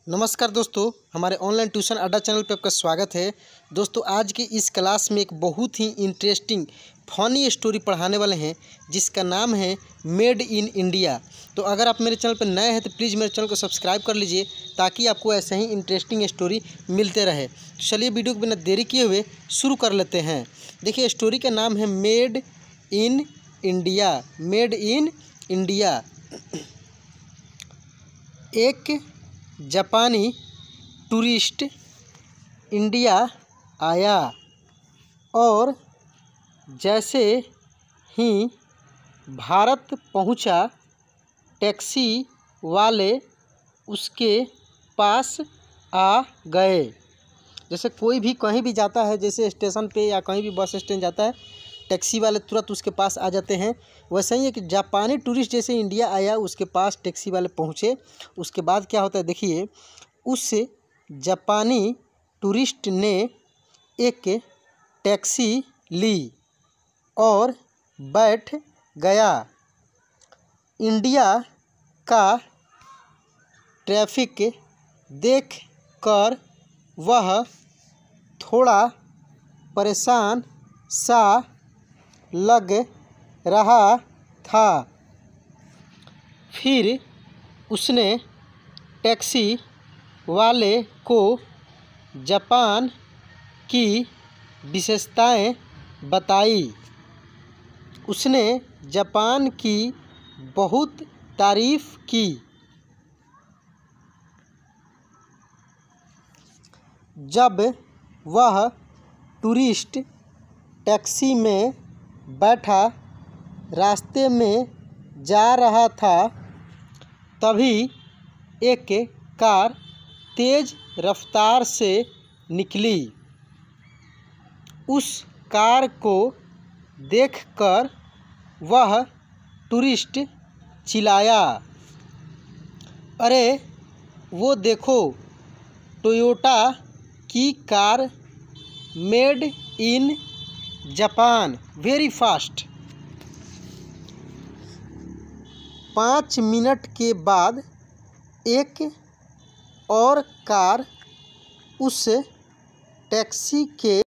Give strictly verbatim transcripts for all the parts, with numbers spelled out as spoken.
नमस्कार दोस्तों, हमारे ऑनलाइन ट्यूशन अड्डा चैनल पे आपका स्वागत है। दोस्तों, आज की इस क्लास में एक बहुत ही इंटरेस्टिंग फनी स्टोरी पढ़ाने वाले हैं जिसका नाम है मेड इन इंडिया। तो अगर आप मेरे चैनल पर नए हैं तो प्लीज़ मेरे चैनल को सब्सक्राइब कर लीजिए ताकि आपको ऐसे ही इंटरेस्टिंग स्टोरी मिलते रहे। तो चलिए वीडियो को बिना देरी किए हुए शुरू कर लेते हैं। देखिए, स्टोरी का नाम है made in India. Made in India. एक जापानी टूरिस्ट इंडिया आया और जैसे ही भारत पहुंचा, टैक्सी वाले उसके पास आ गए। जैसे कोई भी कहीं भी जाता है, जैसे स्टेशन पे या कहीं भी बस स्टैंड जाता है, टैक्सी वाले तुरंत उसके पास आ जाते हैं। वैसे ही एक जापानी टूरिस्ट जैसे इंडिया आया, उसके पास टैक्सी वाले पहुँचे। उसके बाद क्या होता है, देखिए, उस जापानी टूरिस्ट ने एक टैक्सी ली और बैठ गया। इंडिया का ट्रैफिक देख कर वह थोड़ा परेशान सा लग रहा था। फिर उसने टैक्सी वाले को जापान की विशेषताएं बताई। उसने जापान की बहुत तारीफ की। जब वह टूरिस्ट टैक्सी में बैठा रास्ते में जा रहा था, तभी एक कार तेज रफ्तार से निकली। उस कार को देखकर वह टूरिस्ट चिल्लाया, अरे वो देखो, टोयोटा की car, made in Japan, very fast. पाँच मिनट के बाद एक और कार उस टैक्सी के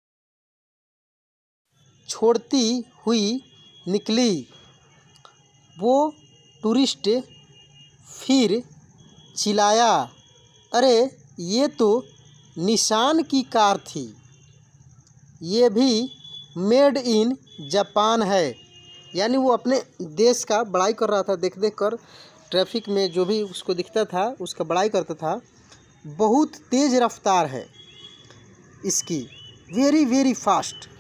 छोड़ती हुई निकली। वो टूरिस्ट फिर चिल्लाया, अरे ये तो निसान की कार थी, ये भी मेड इन जापान है। यानी वो अपने देश का बड़ाई कर रहा था। देख देख कर ट्रैफिक में जो भी उसको दिखता था उसका बड़ाई करता था। बहुत तेज़ रफ्तार है इसकी, वेरी वेरी फास्ट।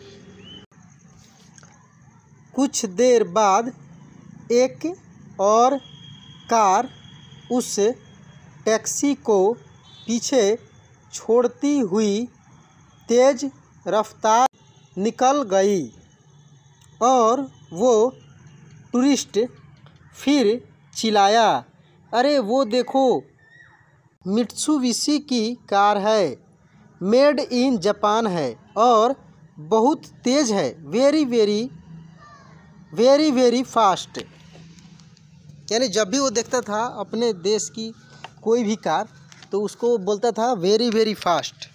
कुछ देर बाद एक और कार उस टैक्सी को पीछे छोड़ती हुई तेज़ रफ्तार निकल गई और वो टूरिस्ट फिर चिल्लाया, अरे वो देखो, मित्सुबिशी की कार है, मेड इन जापान है और बहुत तेज़ है, very very very very fast. यानी जब भी वो देखता था अपने देश की कोई भी कार तो उसको बोलता था very very fast.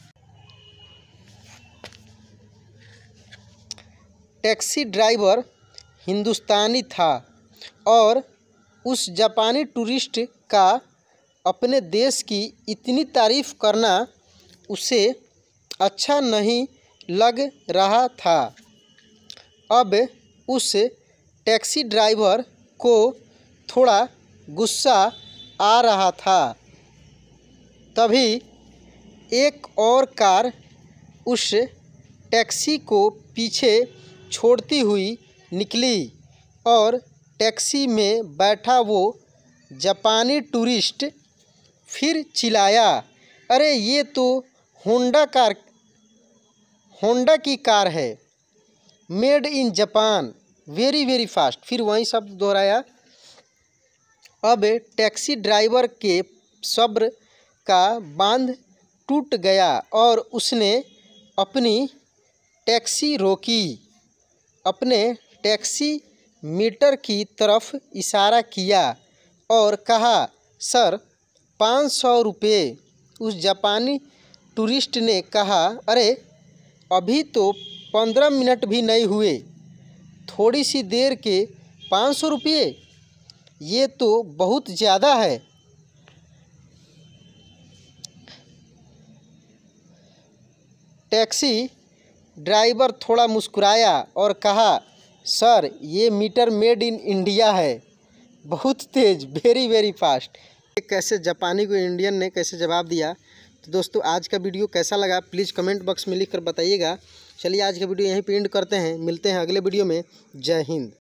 Taxi driver हिंदुस्तानी था और उस जापानी टूरिस्ट का अपने देश की इतनी तारीफ करना उसे अच्छा नहीं लग रहा था। अब उस टैक्सी ड्राइवर को थोड़ा गुस्सा आ रहा था। तभी एक और कार उस टैक्सी को पीछे छोड़ती हुई निकली और टैक्सी में बैठा वो जापानी टूरिस्ट फिर चिल्लाया, अरे ये तो होंडा कार होंडा की कार है, made in Japan, very very fast. फिर वही शब्द दोहराया। अब टैक्सी ड्राइवर के सब्र का बांध टूट गया और उसने अपनी टैक्सी रोकी। अपने टैक्सी मीटर की तरफ इशारा किया और कहा, सर पाँच सौ रुपये उस जापानी टूरिस्ट ने कहा, अरे अभी तो पंद्रह मिनट भी नहीं हुए, थोड़ी सी देर के पाँच सौ रुपये, ये तो बहुत ज़्यादा है। टैक्सी ड्राइवर थोड़ा मुस्कुराया और कहा, सर ये मीटर मेड इन इंडिया है, बहुत तेज़, वेरी वेरी फास्ट। कैसे जापानी को इंडियन ने कैसे जवाब दिया। तो दोस्तों आज का वीडियो कैसा लगा प्लीज़ कमेंट बॉक्स में लिख कर बताइएगा। चलिए आज का वीडियो यहीं पे एंड करते हैं, मिलते हैं अगले वीडियो में। जय हिंद।